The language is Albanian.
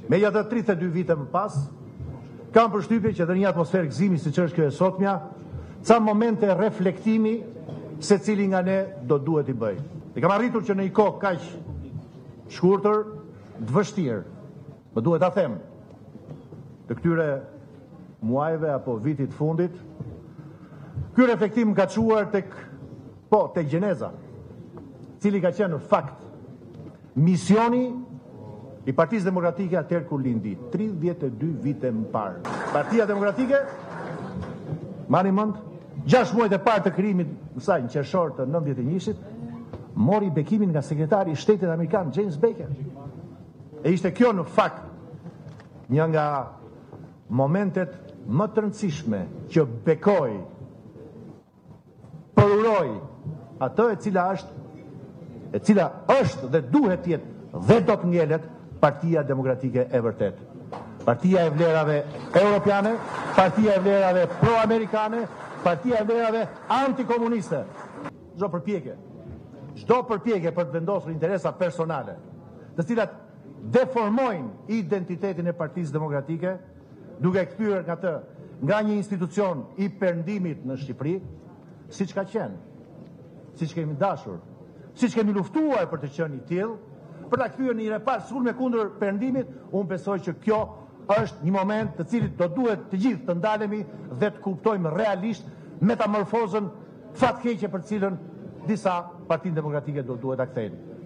Me ja të 32 vite më pas, kam përshtypje që dhe një atmosferë gëzimi si që është kjo e sotmja, ca momente reflektimi se cili nga ne do duhet i bëj. Dhe kam arritur që në i kohë kaq shkurtër, të vështirë, më duhet ta them, të këtyre muajve apo vitit fundit, ky reflektim ka çuar tek gjeneza, cili ka qenë në fakt misioni i Partisë Demokratike atëherë kur lindi, 32 vite më parë. Partia Demokratike, mani mend, 6 muajt e parë të krijimit në saj në qershor të 91-shit, mori bekimin nga sekretari i Shtetit Amerikan James Baker. E ishte kjo në fakt një nga momentet më të rëndësishme që bekoi, përuroi atë e cila është dhe duhet të jetë dhe do të ngjelet Partia Demokratike e vërtet. Partia e vlerave europiane, partia e vlerave pro-amerikane, partia e vlerave antikomuniste. Çdo përpjekje për të vendosur interesa personale, të cilat deformojnë identitetin e Partisë Demokratike, duke kthyer nga një institucion i perëndimit në Shqipëri, siç ka qenë, siç kemi dashur, siç kemi luftuar për të qenë i tillë, për ta kthyer në një repar sikur me kundër perëndimit, unë besoj që kjo është një moment të cilit do duhet të gjithë të ndalemi dhe të kuptojmë realisht metamorfozën fatkeqe për cilën disa Partinë Demokratike do duhet ta kthejnë.